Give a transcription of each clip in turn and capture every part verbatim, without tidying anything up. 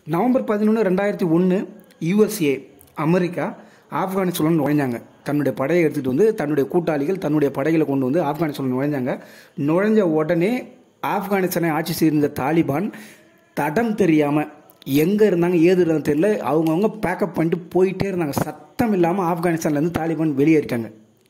November பதினொன்று ரெண்டாயிரத்தி ஒன்று யூஎஸ்ஏ அமெரிக்கா ஆப்கானிஸ்தான் நுழைஞ்சாங்க. தன்னுடைய படையை எடுத்துகிட்டு வந்து தன்னுடைய கூட்டாளிகள் தன்னுடைய படைகளை கொண்டு வந்து ஆப்கானிஸ்தான் நுழைஞ்சாங்க. நுழைஞ்ச உடனே ஆப்கானிஸ்தானை ஆட்சி செய்திருந்த தாலிபான் தடம் தெரியாமல் எங்கே இருந்தாங்க ஏது இருந்தாங்க தெரியல, அவங்கவுங்க பேக்கப் பண்ணிட்டு போயிட்டே இருந்தாங்க. சத்தம் இல்லாமல் ஆப்கானிஸ்தான்லேருந்து தாலிபான் வெளியேறிட்டாங்க.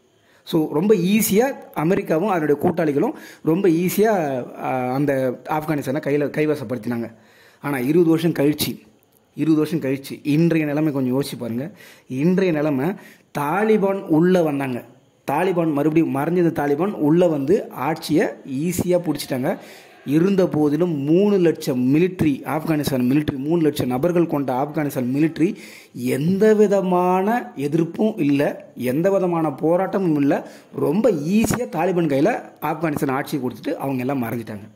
ஸோ ரொம்ப ஈஸியாக அமெரிக்காவும் அதனுடைய கூட்டாளிகளும் ரொம்ப ஈஸியாக அந்த ஆப்கானிஸ்தானை கையில் கைவசப்படுத்தினாங்க. ஆனால் இருபது வருஷம் கழிச்சு இருபது வருஷம் கழிச்சு இன்றைய நிலைமை கொஞ்சம் யோசிச்சு பாருங்கள். இன்றைய நிலைமை தாலிபான் உள்ளே வந்தாங்க. தாலிபான் மறுபடியும் மறைஞ்சது தாலிபான் உள்ளே வந்து ஆட்சியை ஈஸியாக பிடிச்சிட்டாங்க. இருந்த போதிலும் மூணு லட்சம் மிலிட்ரி ஆப்கானிஸ்தான் மிலிட்ரி மூணு லட்சம் நபர்கள் கொண்ட ஆப்கானிஸ்தான் மிலிட்ரி எந்த விதமான எதிர்ப்பும் இல்லை, எந்த விதமான போராட்டமும் இல்லை. ரொம்ப ஈஸியாக தாலிபான் கையில் ஆப்கானிஸ்தான் ஆட்சியை கொடுத்துட்டு அவங்க எல்லாம் மறைஞ்சிட்டாங்க.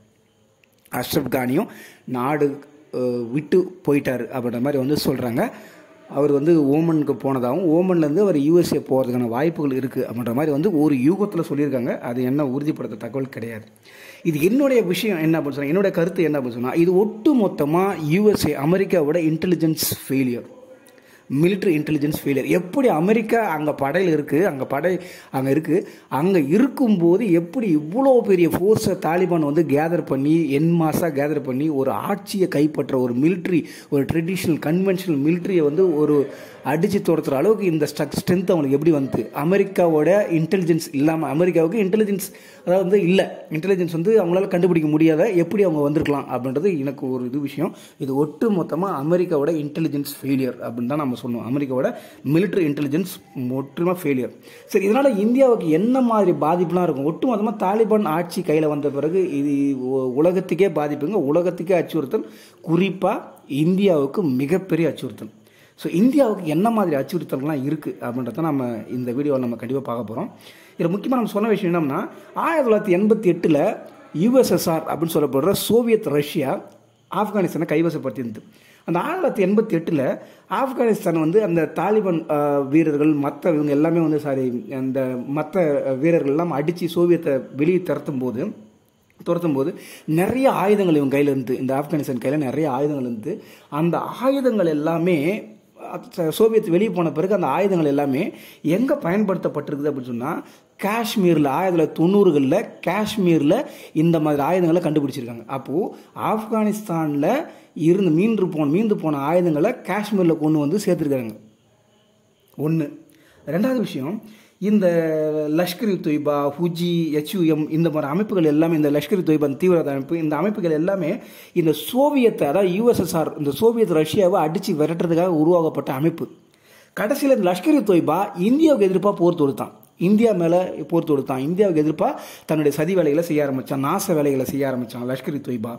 அஷ்ரப் கானியும் நாடு விட்டு போயிட்டார் அப்படின்ற மாதிரி வந்து சொல்கிறாங்க. அவர் வந்து ஓமனுக்கு போனதாகவும் ஓமன்லேருந்து அவர் யூஎஸ்ஏ போகிறதுக்கான வாய்ப்புகள் இருக்குது அப்படின்ற மாதிரி வந்து ஒரு யூகத்தில் சொல்லியிருக்காங்க. அது என்ன உறுதிப்படுத்த தகவல் கிடையாது. இது என்னுடைய விஷயம் என்ன அப்படின்னு சொன்னால், என்னுடைய கருத்து என்ன அப்படின்னு சொன்னால், இது ஒட்டு மொத்தமாக யூஎஸ்ஏ அமெரிக்காவோட intelligence failure, military intelligence failure. எப்படி அமெரிக்கா அங்கே படையில் இருக்குது, அங்கே படை அங்கே இருக்குது, அங்கே இருக்கும்போது எப்படி இவ்வளோ பெரிய ஃபோர்ஸை தாலிபான் வந்து கேதர் பண்ணி என் மாசாக கேதர் பண்ணி ஒரு ஆட்சியை கைப்பற்ற ஒரு மிலிட்ரி, ஒரு ட்ரெடிஷ்னல் கன்வென்ஷனல் மிலிட்ரியை வந்து ஒரு அடித்து துரத்துற அளவுக்கு இந்த ஸ்ட்ரக் ஸ்ட்ரென்த் அவங்களுக்கு எப்படி வந்து, அமெரிக்காவோட இன்டெலிஜென்ஸ் இல்லாமல், அமெரிக்காவுக்கு இன்டெலிஜென்ஸ் அதாவது வந்து இல்லை, இன்டெலிஜென்ஸ் வந்து அவங்களால கண்டுபிடிக்க முடியாத எப்படி அவங்க வந்திருக்கலாம் அப்படின்றது எனக்கு ஒரு இது விஷயம். இது ஒட்டு மொத்தமாக அமெரிக்காவோட இன்டெலிஜென்ஸ் ஃபெயிலியர் அப்படின்னு தான் நம்ம சொன்னோம். அமெரிக்காவோட மிலிட்ரி இன்டெலிஜென்ஸ் ஒட்டுமா ஃபெயிலியர். சரி, இதனால் இந்தியாவுக்கு என்ன மாதிரி பாதிப்புலாம் இருக்கும்? ஒட்டு மொத்தமாக தாலிபான் ஆட்சி கையில் வந்த பிறகு இது உலகத்துக்கே பாதிப்புங்க, உலகத்துக்கே அச்சுறுத்தல், குறிப்பாக இந்தியாவுக்கு மிகப்பெரிய அச்சுறுத்தல். ஸோ இந்தியாவுக்கு என்ன மாதிரி அச்சுறுத்தல்கள்லாம் இருக்குது அப்படின்றத நம்ம இந்த வீடியோவில் நம்ம கண்டிப்பாக பார்க்க போகிறோம். இதில் முக்கியமாக நம்ம சொன்ன விஷயம் என்னன்னா, ஆயிரத்தி தொள்ளாயிரத்தி எண்பத்தி எட்டில் யுஎஸ்எஸ்ஆர் அப்படின்னு சொல்லப்படுற சோவியத் ரஷ்யா ஆப்கானிஸ்தானை கைவசப்படுத்தியிருந்தது. அந்த ஆயிரத்தி தொள்ளாயிரத்தி எண்பத்தி எட்டில் ஆப்கானிஸ்தான் வந்து அந்த தாலிபான் வீரர்கள் மற்ற இவங்க எல்லாமே வந்து சாரி அந்த மற்ற வீரர்கள் எல்லாம் அடித்து சோவியத்தை வெளியே திரட்டும் போது துரத்தும் போது நிறைய ஆயுதங்கள் இவங்க கையில் இருந்து, இந்த ஆப்கானிஸ்தான் கையில் நிறைய ஆயுதங்கள் இருந்து, அந்த ஆயுதங்கள் எல்லாமே சோவியத் வெளியே போன பிறகு அந்த ஆயுதங்கள் எல்லாமே எங்கே பயன்படுத்தப்பட்டிருக்குது அப்படின்னு சொன்னால், காஷ்மீரில் ஆயிரத்தி தொள்ளாயிரத்தி தொண்ணூறுகளில் காஷ்மீரில் இந்த மாதிரி ஆயுதங்களை கண்டுபிடிச்சிருக்காங்க. அப்போது ஆப்கானிஸ்தானில் இருந்து மீண்டு போன மீண்டு போன ஆயுதங்களை காஷ்மீரில் கொண்டு வந்து சேர்த்துருக்காங்க. ஒன்று. ரெண்டாவது விஷயம், இந்த லஷ்கர் இ தொய்பா, ஹுஜி, எச்யூஎம் இந்த மாதிரி அமைப்புகள் எல்லாமே, இந்த லஷ்கர் இ தொய்பா தீவிரவாத அமைப்பு, இந்த அமைப்புகள் எல்லாமே இந்த சோவியத்தை அதாவது யூஎஸ்எஸ்ஆர் இந்த சோவியத் ரஷ்யாவை அடித்து விரட்டுறதுக்காக உருவாக்கப்பட்ட அமைப்பு. கடைசியில் இந்த லஷ்கர் இ தொய்பா இந்தியாவுக்கு எதிர்ப்பாக போர் தொடுத்தான், இந்தியா மேலே போர் தொடுத்தான், இந்தியாவுக்கு எதிர்ப்பாக தன்னுடைய சதி வேலைகளை செய்ய ஆரம்பித்தான், நாச வேலைகளை செய்ய ஆரம்பித்தான் லஷ்கர் இ தொய்பா.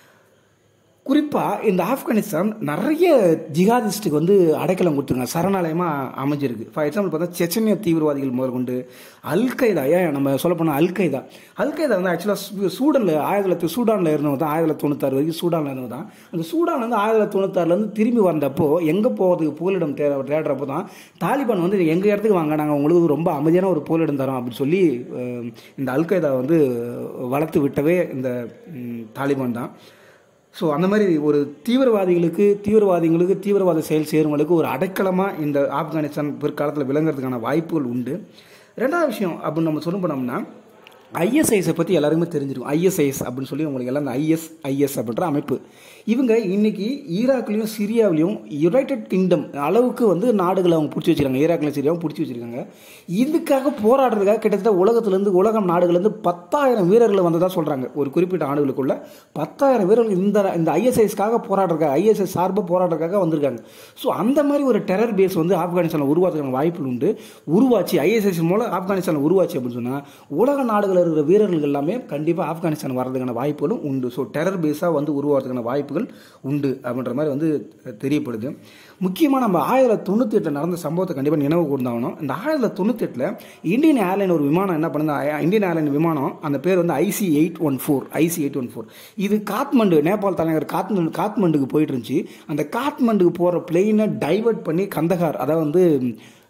குறிப்பாக இந்த ஆப்கானிஸ்தான் நிறைய ஜிஹாதிஸ்ட்டுக்கு வந்து அடைக்கலம் கொடுத்துருங்க, சரணாலயமாக அமைஞ்சிருக்கு. ஃபார் எக்ஸாம்பிள் பார்த்தா செச்சனிய தீவிரவாதிகள் முதற்கொண்டு அல்கைதா, ஏன் நம்ம சொல்ல போனால் அல்கைதா அல்கைதா வந்து ஆக்சுவலாக சூடனில் ஆயிரத்தி தொள்ளாயிரத்தி சூடானில் இருந்தவங்க தான், ஆயிரத்தி தொள்ளாயிரத்தி தொண்ணூத்தாறு வரைக்கும் சூடானில் இருந்தவங்க தான். அந்த சூடான் வந்து ஆயிரத்தி தொள்ளாயிரத்தி தொண்ணூத்தாறுலேருந்து திரும்பி வந்தப்போ எங்கே போகிறதுக்கு புகலிடம் தே தேடுறப்போ தான் தாலிபான் வந்து எங்கள் இடத்துக்கு வாங்க, நாங்கள் உங்களுக்கு ரொம்ப அமைதியான ஒரு புகலிடம் தரோம் அப்படின்னு சொல்லி இந்த அல்கைதா வந்து வளர்த்து விட்டவே இந்த தாலிபான் தான். ஸோ அந்த மாதிரி ஒரு தீவிரவாதிகளுக்கு தீவிரவாதிகளுக்கு தீவிரவாத செயல் செய்கிறவங்களுக்கு ஒரு அடைக்கலமாக இந்த ஆப்கானிஸ்தான் பிற்காலத்தில் விளங்குறதுக்கான வாய்ப்புகள் உண்டு. ரெண்டாவது விஷயம் அப்படின்னு நம்ம சொல்ல போனோம்னா, ஐஎஸ்ஐஎஸை பற்றி எல்லாருக்குமே தெரிஞ்சிருக்கும். ஐஎஸ்ஐஎஸ் அப்படின்னு சொல்லி உங்களுக்கு எல்லாம் இந்த ஐஎஸ்ஐஎஸ் அப்படின்ற அமைப்பு, இவங்க இன்னைக்கு ஈராக்லையும் சிரியாவிலையும் யுனைடெட் கிங்டம் அளவுக்கு வந்து நாடுகளை அவங்க பிடிச்சி வச்சுருக்காங்க. ஈராக்லையும் சிரியாவும் பிடிச்சி வச்சுருக்காங்க. இதுக்காக போராடுறதுக்காக கிட்டத்தட்ட உலகத்துலேருந்து உலகம் நாடுகள்லேருந்து பத்தாயிரம் வீரர்கள் வந்ததாக சொல்கிறாங்க. ஒரு குறிப்பிட்ட ஆண்டுகளுக்குள்ள பத்தாயிரம் வீரர்கள் இந்த இந்த ஐஎஸ்ஐஎஸ்க்காக போராடுறதுக்காக, ஐஎஸ்ஐஎஸ் சார்பாக போராடுறதுக்காக வந்திருக்காங்க. ஸோ அந்த மாதிரி ஒரு டெரர் பேஸ் வந்து ஆப்கானிஸ்தானில் உருவாக்குறதுக்கான வாய்ப்புகள் உண்டு. உருவாச்சு ஐஎஸ்ஐஎஸ் மூலம் ஆப்கானிஸ்தானில் உருவாச்சு அப்படின்னு சொன்னால் உலக நாடுகள் இருக்கிற வீரர்கள் எல்லாமே கண்டிப்பாக ஆப்கானிஸ்தான் வர்றதுக்கான வாய்ப்புகளும் உண்டு. ஸோ டெரர் பேஸாக வந்து உருவாகிறதுக்கான வாய்ப்புகள் உண்டு அப்படின்ற மாதிரி வந்து தெரியப்படுது. முக்கியமாக நம்ம ஆயிரத்தி தொள்ளாயிரத்தி தொண்ணூற்றி எட்டில் நடந்த சம்பவத்தை கண்டிப்பாக நினைவு கூர்ந்தாகணும். இந்த ஆயிரத்தி தொள்ளாயிரத்தி தொண்ணூற்றி எட்டில் இந்தியன் ஏர்லைன் ஒரு விமானம் என்ன பண்ணுது, இந்தியன் ஏர்லைன் விமானம், அந்த பேர் வந்து IC eight one four IC eight one four இது காத்மண்டு, நேபாள் தலைநகர் காத்மண்டு காத்மண்டுக்கு போயிட்டு இருந்துச்சு. அந்த காத்மண்டுக்கு போகிற பிளெயினை டைவர்ட் பண்ணி கந்தகார், அதாவது வந்து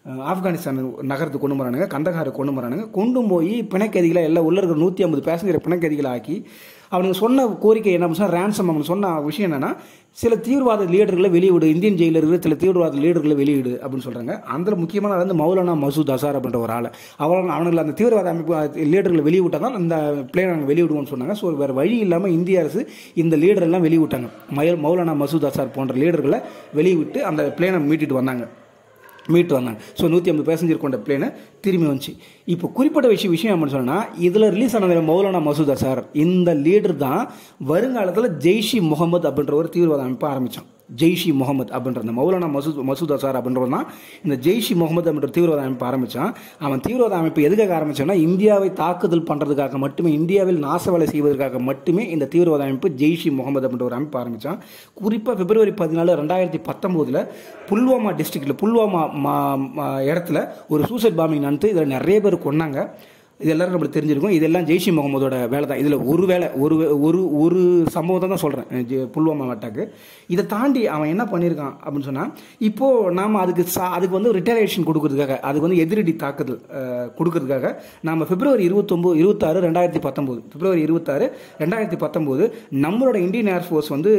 ஆப்கானிஸ்தான் நகரத்துக்கு கொண்டு போகிறானுங்க, கந்தகாருக்கு கொண்டு போகிறானுங்க. கொண்டு போய் பிணைக்கைதிகளை எல்லாம் உள்ள இருக்கிற நூற்றி ஐம்பது பேசஞ்சரை பிணைக்கைதிகளை ஆக்கி அவனுக்கு சொன்ன கோரிக்கை என்ன பண்ணா, ரேன்சம். அவங்க சொன்ன விஷயம் என்னன்னா, சில தீவிரவாத லீடர்களை வெளியிடு, இந்தியன் ஜெயிலில் இருக்கிற சில தீவிரவாத லீடர்களை வெளியிடு அப்படின்னு சொல்கிறாங்க. அந்த முக்கியமான வந்து மௌலானா மசூத் அசார் அப்படின்ற ஒரு ஆள், அவன் அவனுங்களை அந்த தீவிரவாத அமைப்பு லீடர்களை வெளியிட்டால் தான் அந்த பிளேனை நாங்கள் வெளியிடுவோம்னு சொன்னாங்க. ஸோ வேறு வழி இல்லாமல் இந்திய அரசு இந்த லீடரெல்லாம் வெளியிட்டாங்க. மயல் மௌலானா மசூத் அசார் போன்ற லீடர்களை வெளியிட்டு அந்த பிளேனை மீட்டிட்டு வந்தாங்க மீட்டு வந்தாங்க ஸோ நூற்றி ஐம்பது பேசஞ்சர் கொண்ட பிளேனை திரும்பி வந்துச்சு. இப்போ குறிப்பிட்ட விஷயம் விஷயம் அப்படின்னு சொன்னால், இதில் ரிலீஸ் ஆன மௌலானா மசூத் அசார் இந்த லீடர் தான் வருங்காலத்தில் ஜெய்ஷி முகமது அப்படின்ற ஒரு தீவிரவாத அமைப்பை ஆரம்பித்தான். ஜெய்ஷி முகமது அப்படின்ற அந்த மௌலானா மசூத் மசூத் அசார் அப்படின்றவன் தான் இந்த ஜெய்ஷி முகமது அப்படின்ற தீவிரவாத அமைப்பு ஆரம்பித்தான். அவன் தீவிரவாத அமைப்பு எதுக்காக ஆரம்பித்தான்னா, இந்தியாவை தாக்குதல் பண்ணுறதுக்காக மட்டுமே, இந்தியாவில் நாச வேலை செய்வதற்காக மட்டுமே இந்த தீவிரவாத அமைப்பு ஜெய்ஷி முகமது அப்படின்ற ஒரு அமைப்பு ஆரம்பித்தான். குறிப்பாக பிப்ரவரி பதினாலு ரெண்டாயிரத்தி பத்தொம்போதில் புல்வாமா டிஸ்ட்ரிக்டில் புல்வாமா இடத்துல ஒரு சூசைட் பாம்பிங் நடந்து இதில் நிறைய பேர் கொன்னாங்க. இது எல்லாரும் நம்மளுக்கு தெரிஞ்சிருக்கும். இதெல்லாம் ஜெய்ஷி முகமதோட வேலை தான். இதில் ஒரு வேலை ஒரு ஒரு ஒரு சம்பவத்தை தான் சொல்கிறேன், புல்வாமா அட்டாக்கு. இதை தாண்டி அவன் என்ன பண்ணியிருக்கான் அப்படின்னு சொன்னால், இப்போது நாம் அதுக்கு சா அதுக்கு வந்து ரிட்டலேஷன் கொடுக்கறதுக்காக, அதுக்கு வந்து எதிரடி தாக்குதல் கொடுக்கறதுக்காக நாம் பிப்ரவரி இருபத்தொம்போது இருபத்தாறு ரெண்டாயிரத்தி பத்தொம்போது பிப்ரவரி இருபத்தாறு ரெண்டாயிரத்தி பத்தொம்போது நம்மளோட இந்தியன் ஏர்ஃபோர்ஸ் வந்து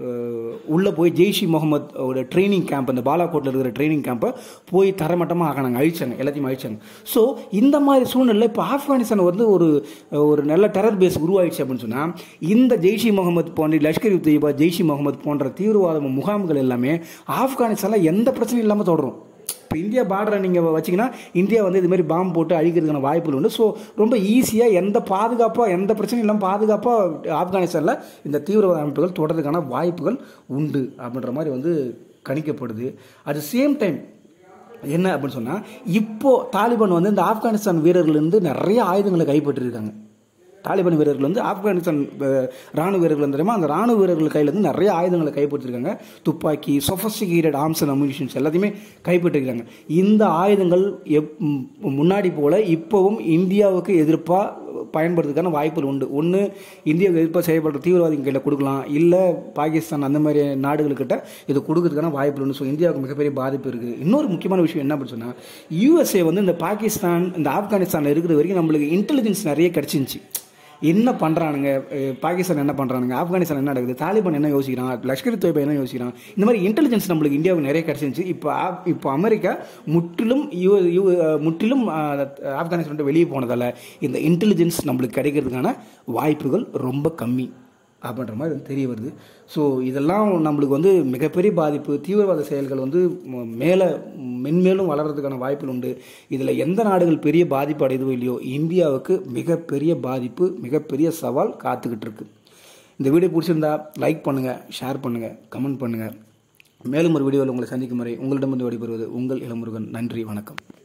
உள்ளே போய் ஜெய்ஷி முகமதோட ட்ரைனிங் கேம்ப், அந்த பாலாகோட்டில் இருக்கிற ட்ரைனிங் கேம்பை போய் தரமட்டமாக ஆக்கினாங்க, அழிச்சாங்க, எல்லாத்தையும் அழிச்சாங்க. ஸோ இந்த மாதிரி சூழ்நிலை இப்போ ஆப்கானிஸ்தான் வந்து ஒரு ஒரு நல்ல டெரர் பேஸ் உருவாயிடுச்சு அப்படின்னு சொன்னால், இந்த ஜெய்ஷி முகமது போன்ற லஷ்கர் இ தொய்பா, ஜெய்ஷி முகமது போன்ற தீவிரவாத முகாம்கள் எல்லாமே ஆப்கானிஸ்தானில் எந்த பிரச்சனையும் இல்லாமல் தொடரும். இப்போ இந்தியா பார்டரை நீங்கள் வச்சிங்கன்னா, இந்தியா வந்து இதுமாரி பாம்பு போட்டு அழிக்கிறதுக்கான வாய்ப்புகள் உண்டு. ஸோ ரொம்ப ஈஸியாக எந்த பாதுகாப்பாக எந்த பிரச்சனையும் இல்லாமல் பாதுகாப்பாக ஆப்கானிஸ்தானில் இந்த தீவிரவாத அமைப்புகள் தொடர்றதுக்கான வாய்ப்புகள் உண்டு அப்படின்ற மாதிரி வந்து கணிக்கப்படுது. அட் த சேம் டைம் என்ன அப்படின்னு சொன்னால், இப்போது தாலிபான் வந்து இந்த ஆப்கானிஸ்தான் வீரர்கள்லேருந்து நிறைய ஆயுதங்களை கைப்பற்றிருக்காங்க. தாலிபான் வீரர்கள் வந்து ஆப்கானிஸ்தான் ராணுவ வீரர்கள் தெரியுமா, அந்த ராணுவ வீரர்கள் கையிலேருந்து நிறைய ஆயுதங்களை கைப்பற்றிருக்காங்க. துப்பாக்கி, சொஃபஸ்டிகேட்டட் ஆர்ம்ஸ் அண்ட் அம்யூனிஷன்ஸ் எல்லாத்தையுமே கைப்பற்றிருக்காங்க. இந்த ஆயுதங்கள் எப் முன்னாடி போல் இப்போவும் இந்தியாவுக்கு எதிர்ப்பாக பயன்படுறதுக்கான வாய்ப்புகள் உண்டு. ஒன்று இந்தியாவுக்கு எதிர்ப்பாக செய்யப்படுற தீவிரவாதிகள் கையில் கொடுக்கலாம், இல்லை பாகிஸ்தான் அந்த மாதிரி நாடுகள்கிட்ட இது கொடுக்கறதுக்கான வாய்ப்புகள் உண்டு. ஸோ இந்தியாவுக்கு மிகப்பெரிய பாதிப்பு இருக்குது. இன்னொரு முக்கியமான விஷயம் என்ன அப்படின்னு சொன்னால், யூஎஸ்ஏ வந்து இந்த பாகிஸ்தான் இந்த ஆப்கானிஸ்தானில் இருக்கிற வரைக்கும் நம்மளுக்கு இன்டெலிஜென்ஸ் நிறைய கிடச்சிருந்துச்சு. என்ன பண்ணுறானுங்க, பாகிஸ்தான் என்ன பண்ணுறானுங்க, ஆப்கானிஸ்தான் என்ன நடக்குது, தாலிபான் என்ன யோசிக்கிறான், லஷ்கர் இ தொய்பா என்ன யோசிக்கிறான், இந்த மாதிரி இன்டெலிஜென்ஸ் நம்மளுக்கு இந்தியாவுக்கு நிறைய கிடச்சிருந்துச்சு. இப்போ இப்போ அமெரிக்கா முற்றிலும் யூ யூ முற்றிலும் ஆப்கானிஸ்தான் வெளியே போனதால் இந்த இன்டெலிஜென்ஸ் நம்மளுக்கு கிடைக்கிறதுக்கான வாய்ப்புகள் ரொம்ப கம்மி அப்படின்ற மாதிரி வந்து தெரிய வருது. ஸோ இதெல்லாம் நம்மளுக்கு வந்து மிகப்பெரிய பாதிப்பு. தீவிரவாத செயல்கள் வந்து மேலே மென்மேலும் வளர்கிறதுக்கான வாய்ப்புகள் உண்டு. இதில் எந்த நாடுகள் பெரிய பாதிப்பு அடையதோ இல்லையோ, இந்தியாவுக்கு மிகப்பெரிய பாதிப்பு, மிகப்பெரிய சவால் காத்துக்கிட்டு இருக்கு. இந்த வீடியோ பிடிச்சிருந்தா லைக் பண்ணுங்கள், ஷேர் பண்ணுங்கள், கமெண்ட் பண்ணுங்கள். மேலும் ஒரு வீடியோவில் உங்களை சந்திக்கும் வரை உங்களிடமிருந்து விடைபெறுவது உங்கள் இளமுருகன். நன்றி, வணக்கம்.